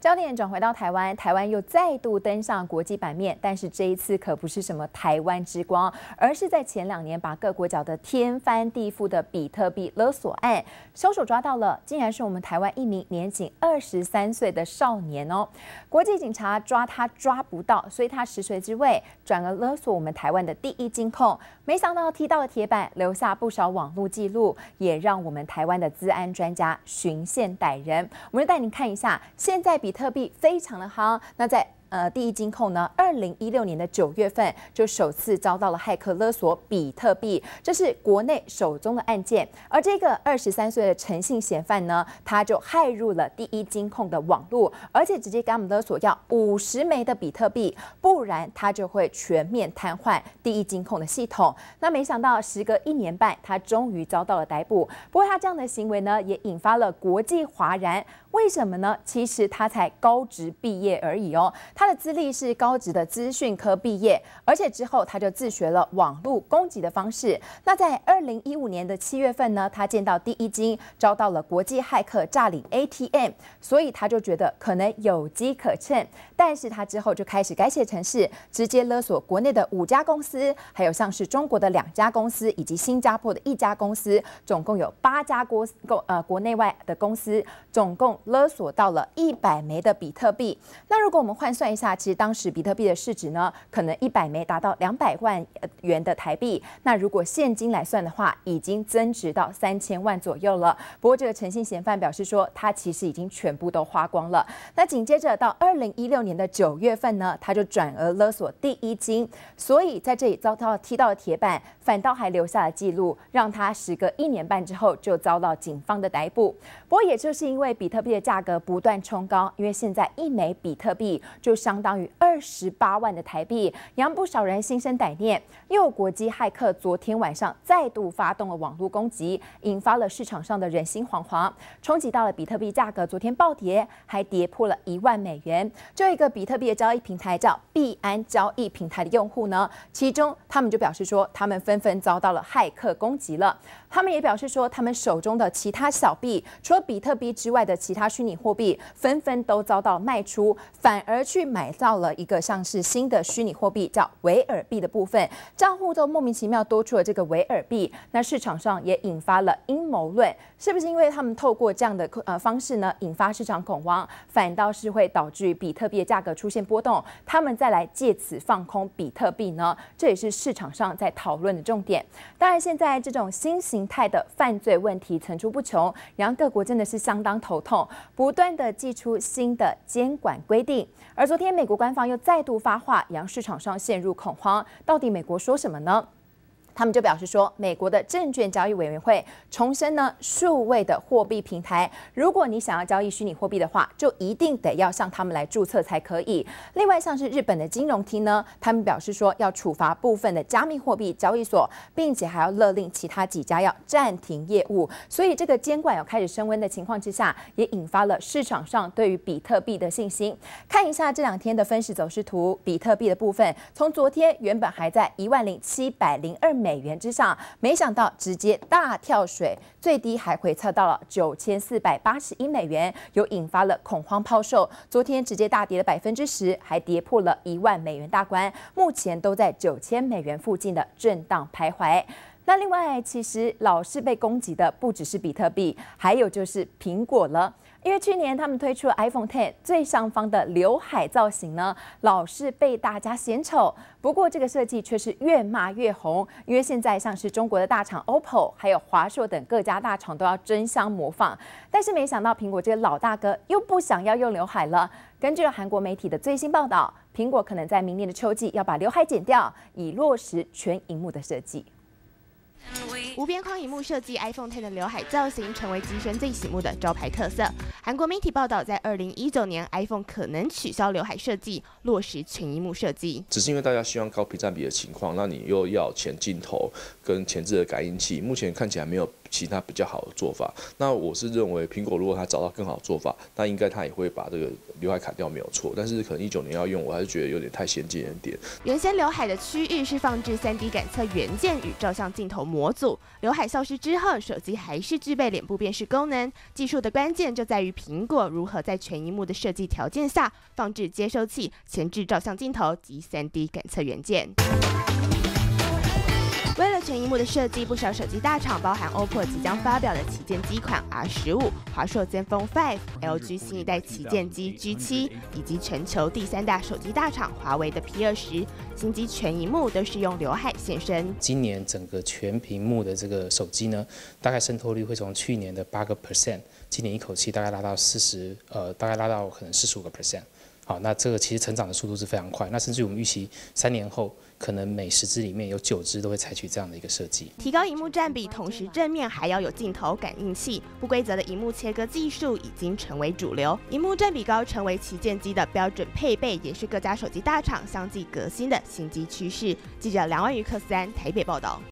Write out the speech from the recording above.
焦点转回到台湾，台湾又再度登上国际版面，但是这一次可不是什么台湾之光，而是在前2年把各国搅得天翻地覆的比特币勒索案，凶手抓到了，竟然是我们台湾一名年仅23岁的少年哦。国际警察抓他抓不到，所以他食髓知味，转而勒索我们台湾的第一金控。没想到踢到了铁板，留下不少网络记录，也让我们台湾的资安专家循线逮人。我们就带您看一下，现在比特币非常的夯，那在第一金控呢，2016年的9月份就首次遭到了骇客勒索比特币，这是国内首宗的案件。而这个23岁的陈姓嫌犯呢，他就骇入了第一金控的网络，而且直接给他们勒索要50枚的比特币，不然他就会全面瘫痪第一金控的系统。那没想到时隔1年半，他终于遭到了逮捕。不过他这样的行为呢，也引发了国际哗然。为什么呢？其实他才高职毕业而已哦。他的资历是高职的资讯科毕业，而且之后他就自学了网络攻击的方式。那在2015年的7月份呢，他见到第一金遭到了国际骇客诈领 ATM， 所以他就觉得可能有机可乘。但是他之后就开始改写程式，直接勒索国内的5家公司，还有像是中国的2家公司，以及新加坡的1家公司，总共有8家国内外的公司，总共勒索到了100枚的比特币。那如果我们换算一下，其实当时比特币的市值呢，可能100枚达到200万元的台币。那如果现金来算的话，已经增值到3000万左右了。不过这个陈姓嫌犯表示说，他其实已经全部都花光了。那紧接着到2016年的9月份呢，他就转而勒索第一金，所以在这里遭到踢到了铁板，反倒还留下了记录，让他时隔1年半之后就遭到警方的逮捕。不过也就是因为比特币的价格不断冲高，因为现在1枚比特币就相当于28万的台币，让不少人心生歹念。又有国际骇客昨天晚上再度发动了网络攻击，引发了市场上的人心惶惶，冲击到了比特币价格昨天暴跌，还跌破了1万美元。就一个比特币的交易平台叫币安交易平台的用户呢，其中他们就表示说，他们纷纷遭到了骇客攻击了。他们也表示说，他们手中的其他小币，除了比特币之外的其他虚拟货币，纷纷都遭到卖出，反而去买到了一个像是新的虚拟货币叫维尔币的部分，账户都莫名其妙多出了这个维尔币。那市场上也引发了阴谋论，是不是因为他们透过这样的方式呢，引发市场恐慌，反倒是会导致比特币的价格出现波动，他们再来借此放空比特币呢？这也是市场上在讨论的重点。当然，现在这种新形态的犯罪问题层出不穷，让各国真的是相当头痛，不断的祭出新的监管规定。而昨天美国官方又再度发话，让市场上陷入恐慌。到底美国说什么呢？他们就表示说，美国的证券交易委员会重申呢，数位的货币平台，如果你想要交易虚拟货币的话，就一定得要向他们来注册才可以。另外，像是日本的金融厅呢，他们表示说要处罚部分的加密货币交易所，并且还要勒令其他几家要暂停业务。所以，这个监管有开始升温的情况之下，也引发了市场上对于比特币的信心。看一下这2天的分时走势图，比特币的部分，从昨天原本还在10702美元之上，没想到直接大跳水，最低还回测到了9481美元，有引发了恐慌抛售。昨天直接大跌了10%，还跌破了1万美元大关，目前都在9000美元附近的震荡徘徊。那另外，其实老是被攻击的不只是比特币，还有就是苹果了。因为去年他们推出了 iPhone X 最上方的刘海造型呢，老是被大家嫌丑。不过这个设计却是越骂越红，因为现在像是中国的大厂 OPPO 还有华硕等各家大厂都要争相模仿。但是没想到苹果这个老大哥又不想要用刘海了。根据韩国媒体的最新报道，苹果可能在明年的秋季要把刘海剪掉，以落实全萤幕的设计。 无边框萤幕设计 iPhone X 的刘海造型成为机身最醒目的招牌特色。韩国媒体报道，在2019年 iPhone 可能取消刘海设计，落实全萤幕设计。 只是因为大家希望高屏占比的情况，那你又要前镜头跟前置的感应器，目前看起来没有其他比较好的做法。那我是认为苹果如果它找到更好的做法，那应该它也会把这个刘海砍掉没有错。但是可能19年要用，我还是觉得有点太先进一点。 原先刘海的区域是放置3D 感测元件与照相镜头模组，刘海消失之后，手机还是具备脸部辨识功能。技术的关键就在于苹果如何在全萤幕的设计条件下放置接收器、前置照相镜头及3D 感测元件。为了全萤幕的设计，不少手机大厂，包含 OPPO 即将发表的旗舰机款 R15、华硕 Zenfone 5、LG 新一代旗舰机 G7，以及全球第3大手机大厂华为的 P20，新机全萤幕都是用刘海现身。 今年整个全屏幕的这个手机呢，大概渗透率会从去年的8%，今年一口气大概拉到大概拉到可能45%。好，那这个其实成长的速度是非常快，那甚至于我们预期3年后，可能每10支里面有9支都会采取这样的一个设计， 提高萤幕占比，同时正面还要有镜头感应器。不规则的萤幕切割技术已经成为主流，萤幕占比高成为旗舰机的标准配备，也是各家手机大厂相继革新的新机趋势。记者梁万瑜、克斯安台北报道。